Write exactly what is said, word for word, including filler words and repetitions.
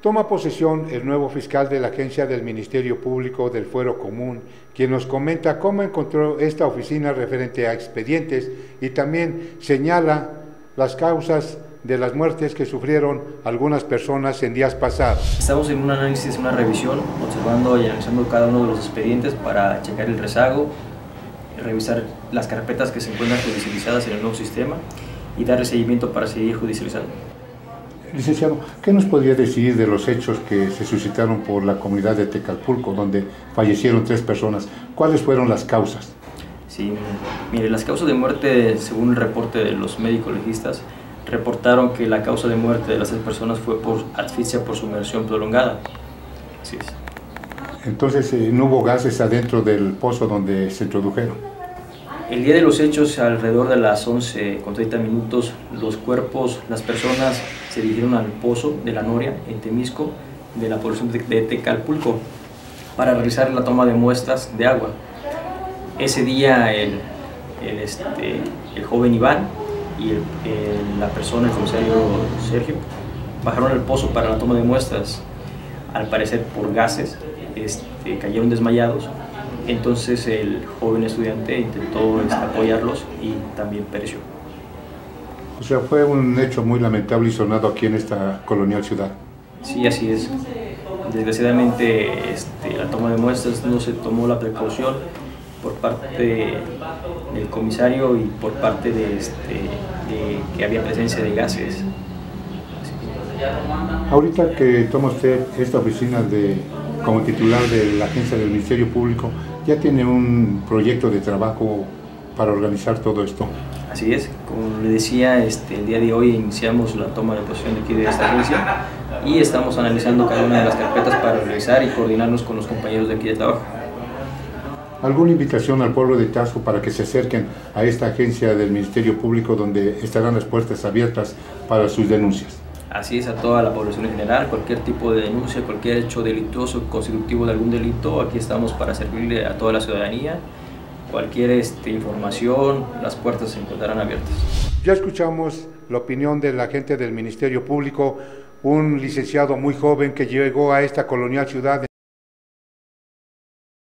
Toma posesión el nuevo fiscal de la Agencia del Ministerio Público del Fuero Común, quien nos comenta cómo encontró esta oficina referente a expedientes y también señala las causas de las muertes que sufrieron algunas personas en días pasados. Estamos en un análisis, una revisión, observando y analizando cada uno de los expedientes para checar el rezago, revisar las carpetas que se encuentran judicializadas en el nuevo sistema y darle seguimiento para seguir judicializando. Licenciado, ¿qué nos podría decir de los hechos que se suscitaron por la comunidad de Tecalpulco, donde fallecieron tres personas? ¿Cuáles fueron las causas? Sí, mire, las causas de muerte, según el reporte de los médicos legistas, reportaron que la causa de muerte de las tres personas fue por asfixia por sumersión prolongada. Así es. Entonces, eh, ¿no hubo gases adentro del pozo donde se introdujeron? El día de los hechos, alrededor de las once con treinta minutos, los cuerpos, las personas se dirigieron al pozo de la Noria, en Temisco, de la población de Tecalpulco, para realizar la toma de muestras de agua. Ese día el, el, este, el joven Iván y el, el, la persona, el comisario Sergio, bajaron al pozo para la toma de muestras. Al parecer por gases, este, cayeron desmayados. Entonces el joven estudiante intentó este, apoyarlos y también pereció. O sea, fue un hecho muy lamentable y sonado aquí en esta colonial ciudad. Sí, así es. Desgraciadamente este, la toma de muestras no se tomó la precaución por parte del comisario y por parte de, este, de que había presencia de gases. Ahorita que toma usted esta oficina de, como titular de la Agencia del Ministerio Público, ¿ya tiene un proyecto de trabajo para organizar todo esto? Así es, como le decía, este, el día de hoy iniciamos la toma de posesión de aquí de esta agencia y estamos analizando cada una de las carpetas para revisar y coordinarnos con los compañeros de aquí de trabajo. ¿Alguna invitación al pueblo de Taxco para que se acerquen a esta agencia del Ministerio Público donde estarán las puertas abiertas para sus denuncias? Así es, a toda la población en general, cualquier tipo de denuncia, cualquier hecho delictuoso, constitutivo de algún delito, aquí estamos para servirle a toda la ciudadanía. Cualquier este, información, las puertas se encontrarán abiertas. Ya escuchamos la opinión del agente del Ministerio Público, un licenciado muy joven que llegó a esta colonial ciudad.